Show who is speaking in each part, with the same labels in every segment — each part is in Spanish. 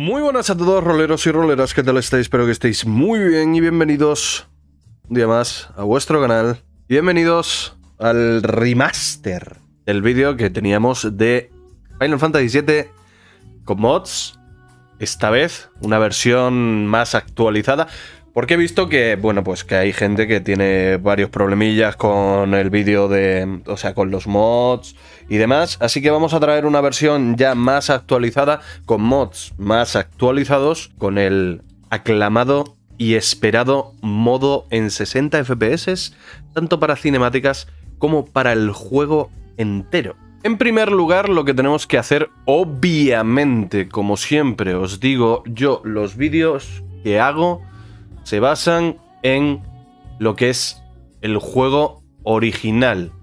Speaker 1: Muy buenas a todos, roleros y roleras, ¿qué tal estáis? Espero que estéis muy bien y bienvenidos un día más a vuestro canal. Y bienvenidos al remaster del vídeo que teníamos de Final Fantasy VII con mods. Esta vez una versión más actualizada, porque he visto que, bueno, pues que hay gente que tiene varios problemillas con el vídeo de, o sea, con los mods y demás. Así que vamos a traer una versión ya más actualizada, con mods más actualizados, con el aclamado y esperado modo en 60 FPS, tanto para cinemáticas como para el juego entero. En primer lugar, lo que tenemos que hacer, obviamente, como siempre os digo, yo los vídeos que hago se basan en lo que es el juego original.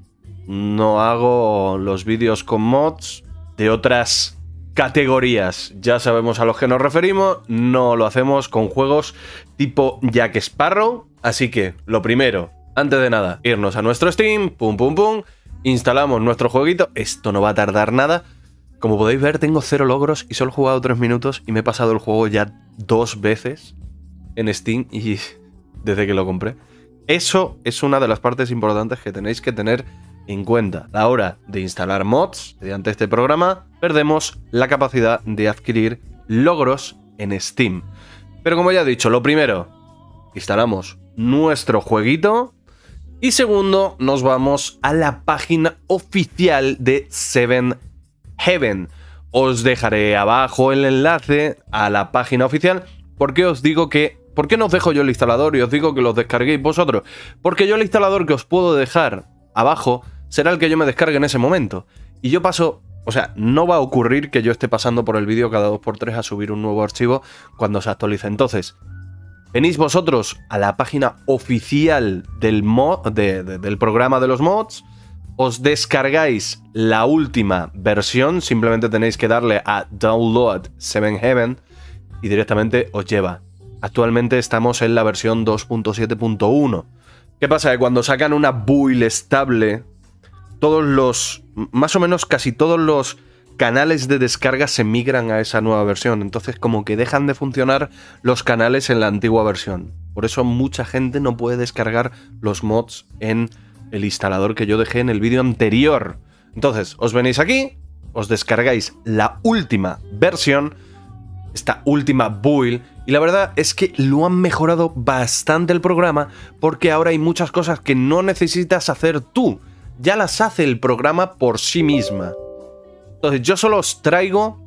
Speaker 1: No hago los vídeos con mods de otras categorías. Ya sabemos a los que nos referimos. No lo hacemos con juegos tipo Jack Sparrow. Así que, lo primero, antes de nada, irnos a nuestro Steam, pum pum pum, instalamos nuestro jueguito. Esto no va a tardar nada. Como podéis ver, tengo 0 logros y solo he jugado 3 minutos y me he pasado el juego ya 2 veces en Steam y desde que lo compré. Eso es una de las partes importantes que tenéis que tener en cuenta. A la hora de instalar mods mediante este programa, perdemos la capacidad de adquirir logros en Steam. Pero como ya he dicho, lo primero, instalamos nuestro jueguito. Y segundo, nos vamos a la página oficial de Seven Heaven. Os dejaré abajo el enlace a la página oficial. ¿Por qué os digo que... ¿Por qué no os dejo yo el instalador y os digo que los descarguéis vosotros? Porque yo el instalador que os puedo dejar abajo será el que yo me descargue en ese momento. Y yo paso... O sea, no va a ocurrir que yo esté pasando por el vídeo cada 2×3 a subir un nuevo archivo cuando se actualice. Entonces, venís vosotros a la página oficial del del programa de los mods, os descargáis la última versión, simplemente tenéis que darle a Download Seven Heaven y directamente os lleva. Actualmente estamos en la versión 2.7.1. ¿Qué pasa? Que cuando sacan una build estable, todos los... más o menos casi todos los canales de descarga se migran a esa nueva versión. Entonces como que dejan de funcionar los canales en la antigua versión. Por eso mucha gente no puede descargar los mods en el instalador que yo dejé en el vídeo anterior. Entonces os venís aquí, os descargáis la última versión, esta última build, y la verdad es que lo han mejorado bastante el programa, porque ahora hay muchas cosas que no necesitas hacer tú, ya las hace el programa por sí misma. Entonces yo solo os traigo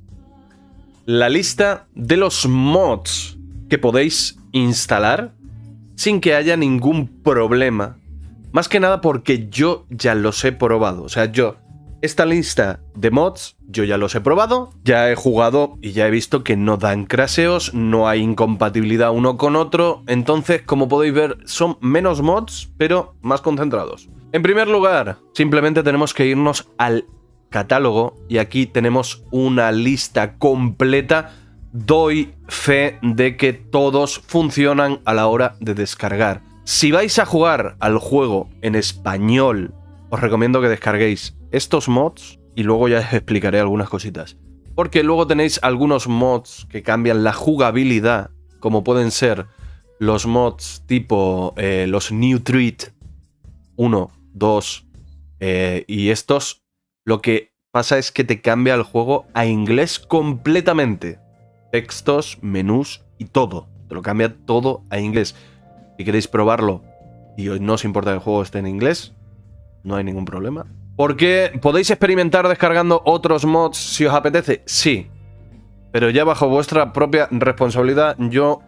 Speaker 1: la lista de los mods que podéis instalar sin que haya ningún problema. Más que nada porque yo ya los he probado. O sea, esta lista de mods, yo ya los he probado, ya he jugado y ya he visto que no dan crasheos, no hay incompatibilidad uno con otro. Entonces, como podéis ver, son menos mods, pero más concentrados. En primer lugar, simplemente tenemos que irnos al catálogo y aquí tenemos una lista completa. Doy fe de que todos funcionan a la hora de descargar. Si vais a jugar al juego en español, os recomiendo que descarguéis estos mods y luego ya os explicaré algunas cositas. Porque luego tenéis algunos mods que cambian la jugabilidad, como pueden ser los mods tipo los New Treat 1, 2 y estos. Lo que pasa es que te cambia el juego a inglés completamente. Textos, menús y todo. Te lo cambia todo a inglés. Si queréis probarlo y no os importa que el juego esté en inglés, no hay ningún problema. Porque podéis experimentar descargando otros mods si os apetece, sí. Pero ya bajo vuestra propia responsabilidad. Yo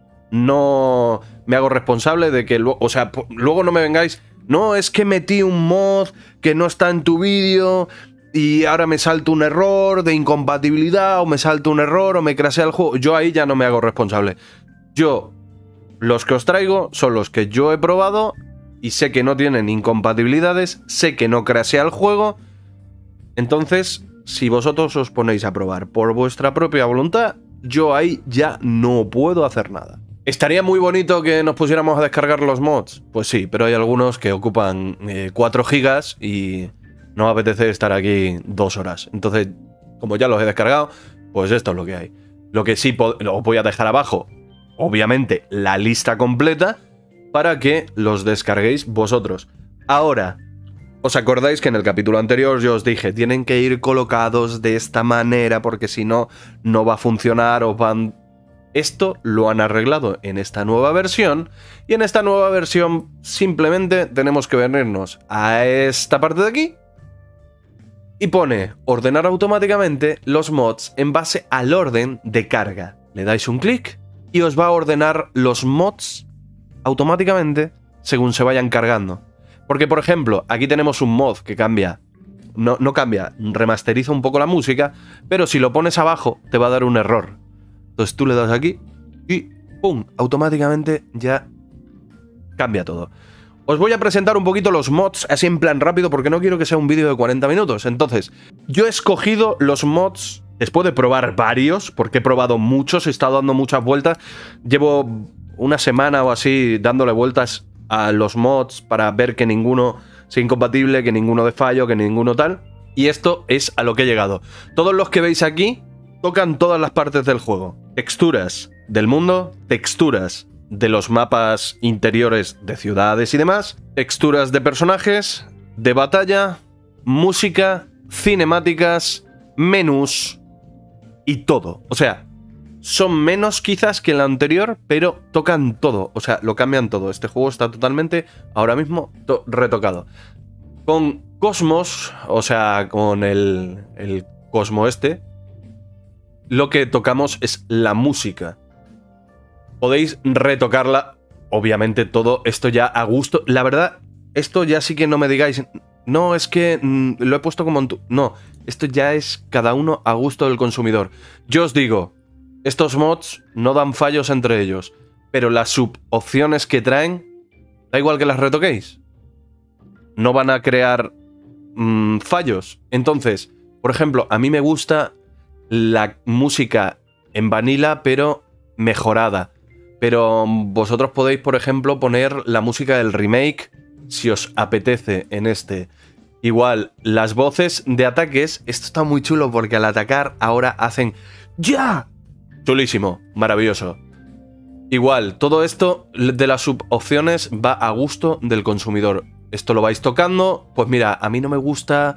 Speaker 1: no me hago responsable de que luego... O sea, luego no me vengáis... No, es que metí un mod que no está en tu vídeo y ahora me salta un error de incompatibilidad o me salta un error o me crashea el juego. Yo ahí ya no me hago responsable. Yo, los que os traigo son los que yo he probado y sé que no tienen incompatibilidades, sé que no crashea el juego. Entonces, si vosotros os ponéis a probar por vuestra propia voluntad, yo ahí ya no puedo hacer nada. ¿Estaría muy bonito que nos pusiéramos a descargar los mods? Pues sí, pero hay algunos que ocupan 4 gigas y no me apetece estar aquí 2 horas. Entonces, como ya los he descargado, pues esto es lo que hay. Lo que sí os voy a dejar abajo, obviamente, la lista completa para que los descarguéis vosotros. Ahora, ¿os acordáis que en el capítulo anterior yo os dije, tienen que ir colocados de esta manera porque si no, no va a funcionar o van... Esto lo han arreglado en esta nueva versión y en esta nueva versión simplemente tenemos que venirnos a esta parte de aquí y pone ordenar automáticamente los mods en base al orden de carga. Le dais un clic y os va a ordenar los mods automáticamente según se vayan cargando. Porque, por ejemplo, aquí tenemos un mod que cambia, no cambia, remasteriza un poco la música, pero si lo pones abajo te va a dar un error. Entonces tú le das aquí y ¡pum! Automáticamente ya cambia todo. Os voy a presentar un poquito los mods así en plan rápido porque no quiero que sea un vídeo de 40 minutos. Entonces, yo he escogido los mods después de probar varios, porque he probado muchos, he estado dando muchas vueltas. Llevo una semana o así dándole vueltas a los mods para ver que ninguno sea incompatible, que ninguno de fallo, que ninguno tal. Y esto es a lo que he llegado. Todos los que veis aquí tocan todas las partes del juego. Texturas del mundo, texturas de los mapas interiores de ciudades y demás, texturas de personajes, de batalla, música, cinemáticas, menús y todo. O sea, son menos quizás que el anterior, pero tocan todo. O sea, lo cambian todo. Este juego está totalmente, ahora mismo, retocado. Con Cosmos, o sea, con el Cosmo este, lo que tocamos es la música. Podéis retocarla, obviamente todo esto ya a gusto. La verdad, esto ya sí que no me digáis, no, es que lo he puesto como en tu... No, esto ya es cada uno a gusto del consumidor. Yo os digo, estos mods no dan fallos entre ellos, pero las subopciones que traen, da igual que las retoquéis. No van a crear fallos. Entonces, por ejemplo, a mí me gusta la música en vanilla, pero mejorada. Pero vosotros podéis, por ejemplo, poner la música del remake si os apetece en este. Igual, las voces de ataques, esto está muy chulo porque al atacar ahora hacen ¡ya! Chulísimo, maravilloso. Igual, todo esto de las subopciones va a gusto del consumidor. Esto lo vais tocando, pues mira, a mí no me gusta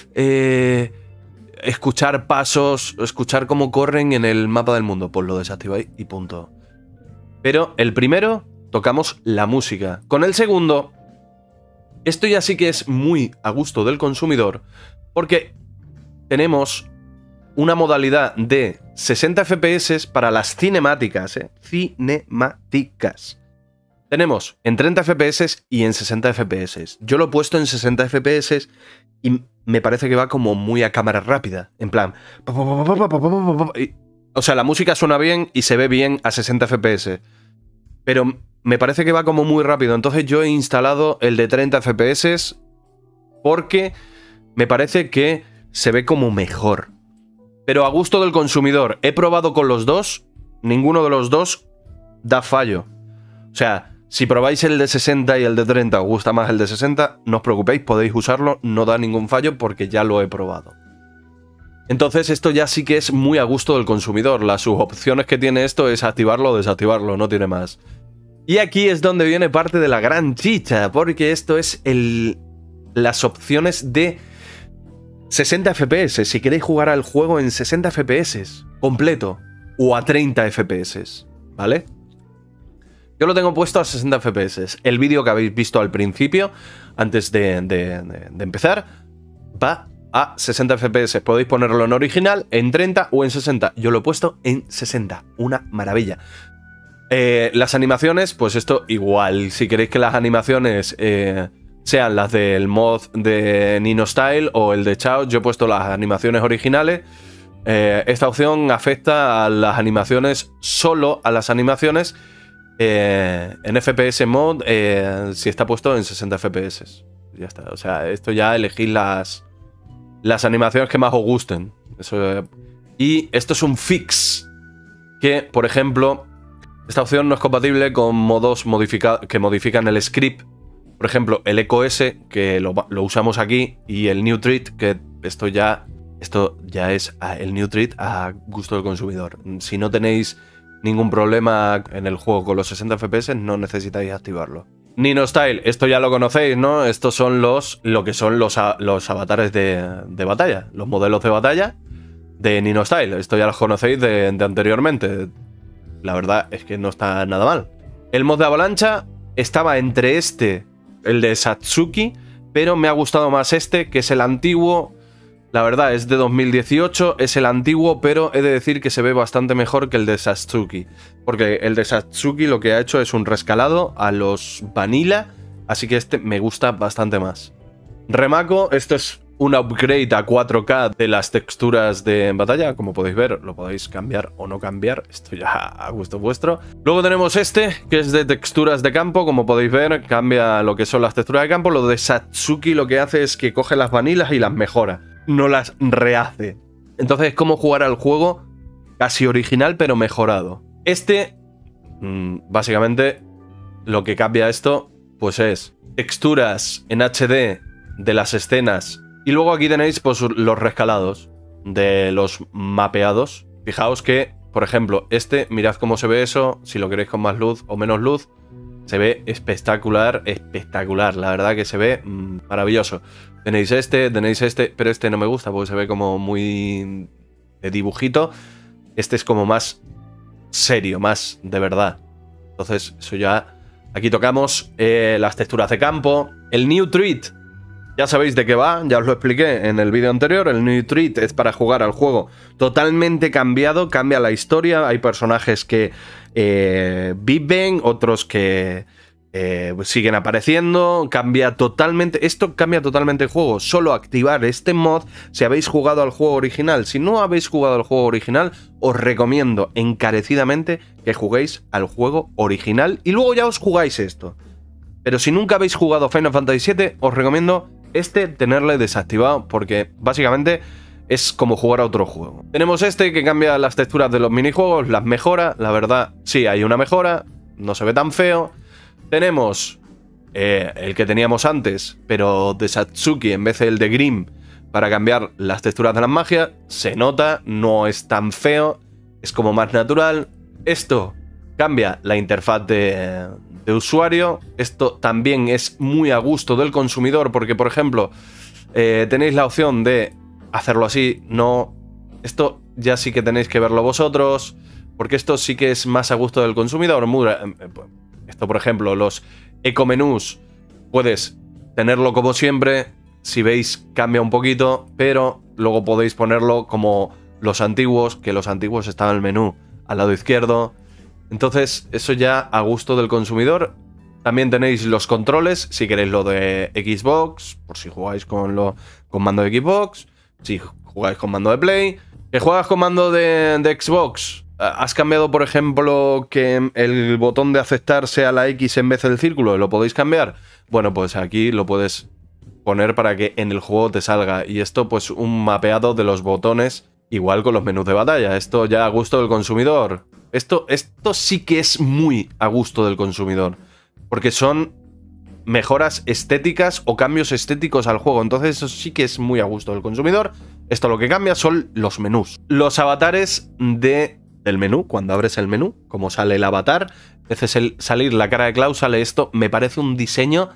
Speaker 1: escuchar pasos, escuchar cómo corren en el mapa del mundo. Pues lo desactiváis y punto. Pero el primero, tocamos la música. Con el segundo, esto ya sí que es muy a gusto del consumidor, porque tenemos una modalidad de 60 FPS para las cinemáticas, cinemáticas. Tenemos en 30 FPS y en 60 FPS. Yo lo he puesto en 60 FPS y me parece que va como muy a cámara rápida. En plan... O sea, la música suena bien y se ve bien a 60 FPS. Pero me parece que va como muy rápido. Entonces yo he instalado el de 30 FPS porque me parece que se ve como mejor. Pero a gusto del consumidor. He probado con los dos. Ninguno de los dos da fallo. O sea, si probáis el de 60 y el de 30 os gusta más el de 60, no os preocupéis, podéis usarlo. No da ningún fallo porque ya lo he probado. Entonces esto ya sí que es muy a gusto del consumidor. Las subopciones que tiene esto es activarlo o desactivarlo, no tiene más. Y aquí es donde viene parte de la gran chicha, porque esto es las opciones de 60 FPS. Si queréis jugar al juego en 60 FPS completo o a 30 FPS, ¿vale? Yo lo tengo puesto a 60 FPS. El vídeo que habéis visto al principio, antes de empezar, va a 60 FPS. Podéis ponerlo en original, en 30 o en 60. Yo lo he puesto en 60. Una maravilla. Las animaciones, pues esto igual. Si queréis que las animaciones sean las del mod de Nino Style o el de Chaos, yo he puesto las animaciones originales. Esta opción afecta a las animaciones, solo a las animaciones en FPS mod si está puesto en 60 FPS. Ya está. O sea, esto ya elegís las animaciones que más os gusten. Y esto es un fix que, por ejemplo, esta opción no es compatible con modos que modifican el script. Por ejemplo, el EcoS, que lo usamos aquí, y el New Treat, que esto ya Esto ya es el New Treat a gusto del consumidor. Si no tenéis ningún problema en el juego con los 60 FPS, no necesitáis activarlo. Nino Style, esto ya lo conocéis, ¿no? Estos son lo que son los avatares de batalla, los modelos de batalla de Nino Style. Esto ya los conocéis de anteriormente. La verdad es que no está nada mal. El mod de avalancha estaba entre el de Satsuki, pero me ha gustado más este, que es el antiguo. La verdad, es de 2018, es el antiguo, pero he de decir que se ve bastante mejor que el de Satsuki. Porque el de Satsuki lo que ha hecho es un rescalado a los Vanilla, así que este me gusta bastante más. Remako, esto es un upgrade a 4K de las texturas de batalla. Como podéis ver, lo podéis cambiar o no cambiar, esto ya a gusto vuestro. Luego tenemos este, que es de texturas de campo. Como podéis ver, cambia lo que son las texturas de campo. Lo de Satsuki lo que hace es que coge las vanillas y las mejora, no las rehace. Entonces es como jugar al juego casi original pero mejorado. Básicamente lo que cambia esto pues es texturas en HD de las escenas. Y luego aquí tenéis pues los rescalados de los mapeados. Fijaos que, por ejemplo, mirad cómo se ve eso. Si lo queréis con más luz o menos luz, se ve espectacular, espectacular. La verdad que se ve maravilloso. Tenéis este, pero este no me gusta porque se ve como muy de dibujito. Este es como más serio, más de verdad. Entonces, eso ya... Aquí tocamos las texturas de campo. El New Treat, ya sabéis de qué va, ya os lo expliqué en el vídeo anterior. El New Treat es para jugar al juego totalmente cambiado, cambia la historia. Hay personajes que viven, otros que siguen apareciendo, cambia totalmente. Esto cambia totalmente el juego. Solo activar este mod si habéis jugado al juego original. Si no habéis jugado al juego original, os recomiendo encarecidamente que juguéis al juego original y luego ya os jugáis esto. Pero si nunca habéis jugado Final Fantasy VII, os recomiendo tenerle desactivado, porque básicamente es como jugar a otro juego. Tenemos que cambia las texturas de los minijuegos, las mejora. La verdad, sí, hay una mejora, no se ve tan feo. Tenemos el que teníamos antes, pero de Satsuki en vez del de Grimm, para cambiar las texturas de las magias. Se nota, no es tan feo, es como más natural. Esto cambia la interfaz de usuario. Esto también es muy a gusto del consumidor, porque, por ejemplo, tenéis la opción de hacerlo así. No, esto ya sí que tenéis que verlo vosotros, porque esto sí que es más a gusto del consumidor. Esto, por ejemplo, los ecomenús, puedes tenerlo como siempre. Si veis, cambia un poquito, pero luego podéis ponerlo como los antiguos, que los antiguos estaban en el menú al lado izquierdo. Entonces, eso ya a gusto del consumidor. También tenéis los controles, si queréis lo de Xbox, por si jugáis con mando de Xbox, si jugáis con mando de Play. ¿Que juegas con mando de Xbox? ¿Has cambiado, por ejemplo, que el botón de aceptar sea la X en vez del círculo? ¿Lo podéis cambiar? Bueno, pues aquí lo puedes poner para que en el juego te salga. Y esto, pues, un mapeado de los botones, igual con los menús de batalla. Esto ya a gusto del consumidor. Esto sí que es muy a gusto del consumidor, porque son mejoras estéticas o cambios estéticos al juego. Entonces eso sí que es muy a gusto del consumidor. Esto lo que cambia son los menús. Los avatares del menú, cuando abres el menú, como sale el avatar, veces salir la cara de Cloud, sale esto. Me parece un diseño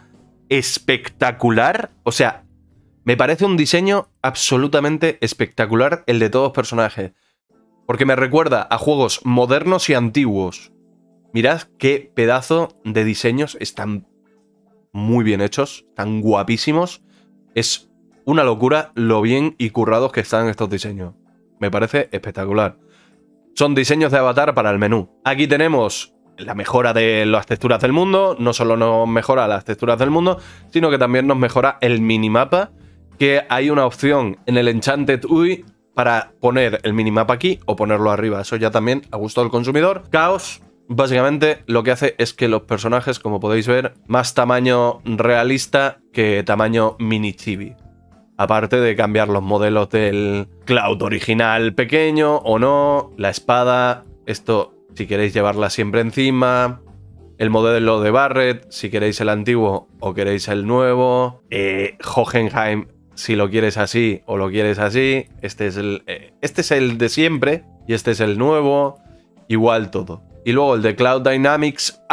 Speaker 1: espectacular. O sea, me parece un diseño absolutamente espectacular el de todos los personajes, porque me recuerda a juegos modernos y antiguos. Mirad qué pedazo de diseños, están muy bien hechos, están guapísimos. Es una locura lo bien y currados que están estos diseños. Me parece espectacular. Son diseños de avatar para el menú. Aquí tenemos la mejora de las texturas del mundo. No solo nos mejora las texturas del mundo, sino que también nos mejora el minimapa, que hay una opción en el Enchanted UI para poner el minimapa aquí o ponerlo arriba. Eso ya también a gusto del consumidor. Chaos, básicamente lo que hace es que los personajes, como podéis ver, más tamaño realista que tamaño mini chibi. Aparte de cambiar los modelos del Cloud original pequeño o no, la espada, esto si queréis llevarla siempre encima, el modelo de Barret, si queréis el antiguo o queréis el nuevo, Hohenheim si lo quieres así o lo quieres así. Este es el de siempre y este es el nuevo. Igual todo. Y luego el de Cloud Dynamics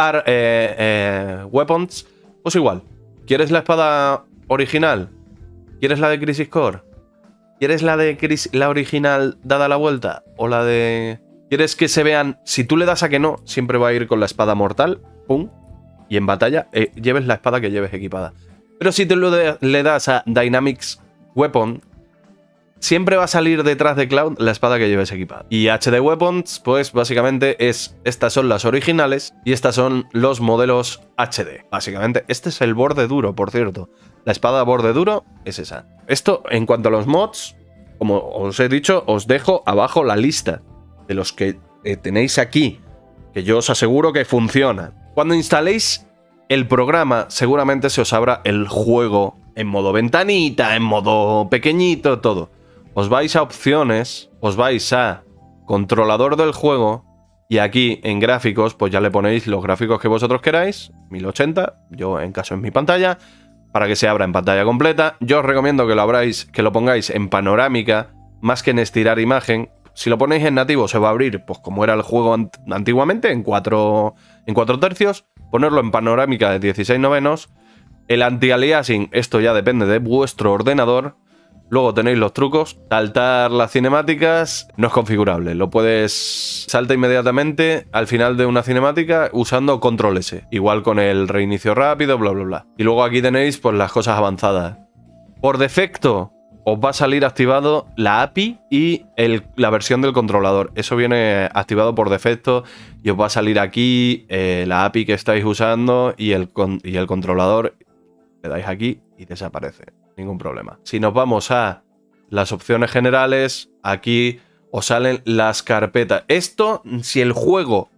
Speaker 1: Weapons, pues igual. ¿Quieres la espada original? ¿Quieres la de Crisis Core? ¿Quieres la original dada la vuelta? ¿O la de...? ¿Quieres que se vean? Si tú le das a que no, siempre va a ir con la espada mortal. Pum. Y en batalla, lleves la espada que lleves equipada. Pero si tú le das a Dynamics Weapon, siempre va a salir detrás de Cloud la espada que lleves equipada. Y HD Weapons, pues básicamente estas son las originales y estas son los modelos HD. Básicamente, este es el borde duro, por cierto. La espada borde duro es esa. Esto, en cuanto a los mods, como os he dicho, os dejo abajo la lista de los que tenéis aquí, que yo os aseguro que funcionan. Cuando instaléis el programa, seguramente se os abra el juego en modo ventanita, en modo pequeñito, todo. Os vais a opciones, os vais a controlador del juego y aquí en gráficos, pues ya le ponéis los gráficos que vosotros queráis, 1080, yo en caso en mi pantalla, para que se abra en pantalla completa. Yo os recomiendo que lo pongáis en panorámica, más que en estirar imagen. Si lo ponéis en nativo se va a abrir, pues como era el juego antiguamente, en 4 tercios. Ponerlo en panorámica de 16/9. El anti-aliasing, esto ya depende de vuestro ordenador. Luego tenéis los trucos. Saltar las cinemáticas no es configurable. Lo puedes saltar inmediatamente al final de una cinemática usando control S. Igual con el reinicio rápido, bla, bla, bla. Y luego aquí tenéis pues las cosas avanzadas. Por defecto os va a salir activado la API y la versión del controlador. Eso viene activado por defecto y os va a salir aquí la API que estáis usando y el controlador. Le dais aquí y desaparece. Ningún problema. Si nos vamos a las opciones generales, aquí os salen las carpetas. Esto, si el juego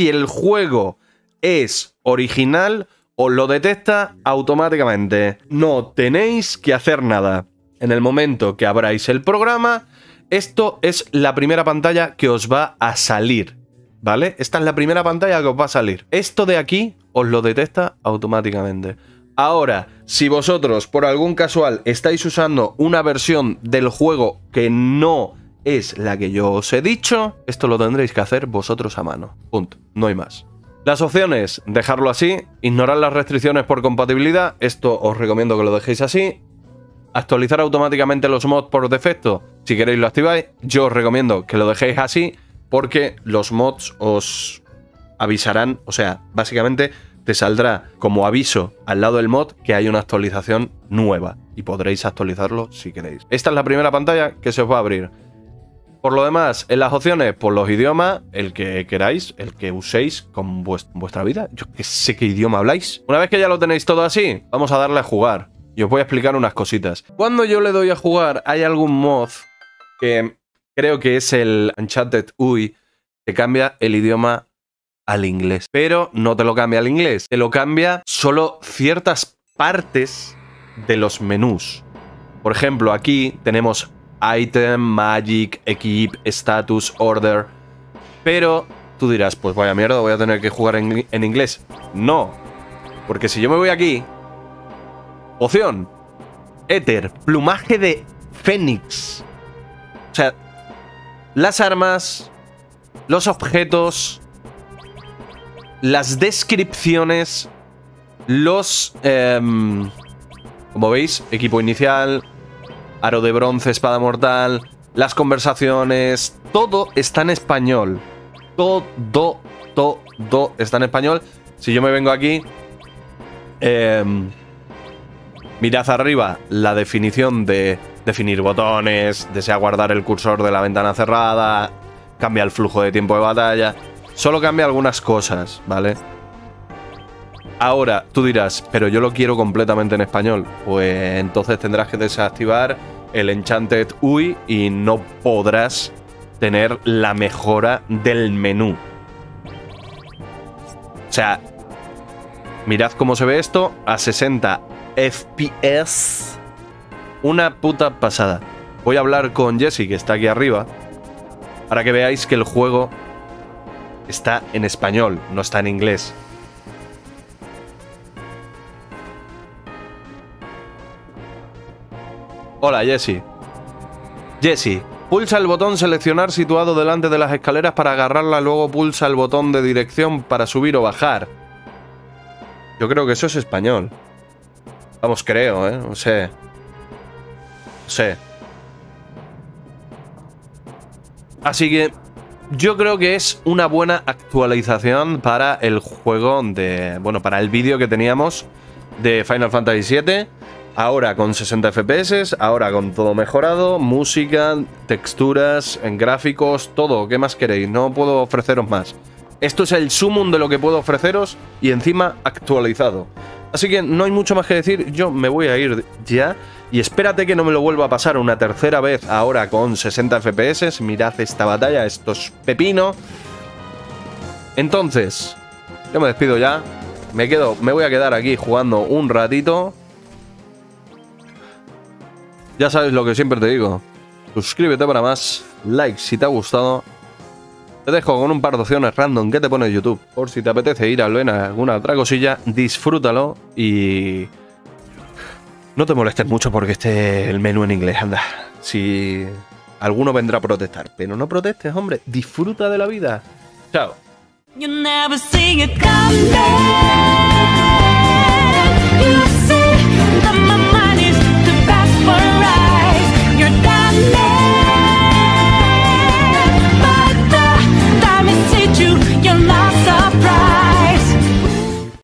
Speaker 1: es original, os lo detecta automáticamente. No tenéis que hacer nada. En el momento que abráis el programa, esto es la primera pantalla que os va a salir, ¿vale? Esta es la primera pantalla que os va a salir. Esto de aquí os lo detecta automáticamente. Ahora, si vosotros por algún casual estáis usando una versión del juego que no es la que yo os he dicho, esto lo tendréis que hacer vosotros a mano. Punto. No hay más. Las opciones, dejarlo así. Ignorar las restricciones por compatibilidad. Esto os recomiendo que lo dejéis así. Actualizar automáticamente los mods por defecto. Si queréis lo activáis. Yo os recomiendo que lo dejéis así porque los mods os avisarán. O sea, básicamente te saldrá como aviso al lado del mod que hay una actualización nueva y podréis actualizarlo si queréis. Esta es la primera pantalla que se os va a abrir. Por lo demás, en las opciones, por los idiomas, el que queráis, el que uséis con vuestra vida. Yo que sé qué idioma habláis. Una vez que ya lo tenéis todo así, vamos a darle a jugar. Y os voy a explicar unas cositas. Cuando yo le doy a jugar, hay algún mod que creo que es el Enchanted UI, que cambia el idioma al inglés. Pero no te lo cambia al inglés. Te lo cambia solo ciertas partes de los menús. Por ejemplo, aquí tenemos Item, Magic, Equip, Status, Order. Pero tú dirás, pues vaya mierda, voy a tener que jugar en inglés. No. Porque si yo me voy aquí... Poción. Éter. Plumaje de Fénix. O sea, las armas, los objetos, las descripciones, los... como veis, equipo inicial, aro de bronce, espada mortal, las conversaciones, todo está en español. Todo está en español. Si yo me vengo aquí... mirad arriba la definición de definir botones, desea guardar el cursor de la ventana cerrada, cambia el flujo de tiempo de batalla, solo cambia algunas cosas, ¿vale? Ahora, tú dirás, pero yo lo quiero completamente en español. Pues entonces tendrás que desactivar el Enchanted UI y no podrás tener la mejora del menú. O sea, mirad cómo se ve esto a 60 FPS. Una puta pasada. Voy a hablar con Jesse, que está aquí arriba, para que veáis que el juego está en español, no está en inglés. Hola, Jesse. Jesse, pulsa el botón seleccionar situado delante de las escaleras para agarrarla, luego pulsa el botón de dirección para subir o bajar. Yo creo que eso es español. Vamos, creo, ¿eh? No sé. No sé. Así que yo creo que es una buena actualización para el juego de... Bueno, para el vídeo que teníamos de Final Fantasy VII. Ahora con 60 FPS, ahora con todo mejorado, música, texturas, en gráficos, todo. ¿Qué más queréis? No puedo ofreceros más. Esto es el sumum de lo que puedo ofreceros y encima actualizado. Así que no hay mucho más que decir, yo me voy a ir ya. Y espérate que no me lo vuelva a pasar una tercera vez ahora con 60 FPS. Mirad esta batalla, esto es pepino. Entonces, yo me despido ya. Me voy a quedar aquí jugando un ratito. Ya sabes lo que siempre te digo. Suscríbete para más, like si te ha gustado. Te dejo con un par de opciones random que te pone YouTube. Por si te apetece ir a ver alguna otra cosilla, disfrútalo y... No te molestes mucho porque esté el menú en inglés, anda. Si alguno vendrá a protestar, pero no protestes, hombre. Disfruta de la vida. Chao.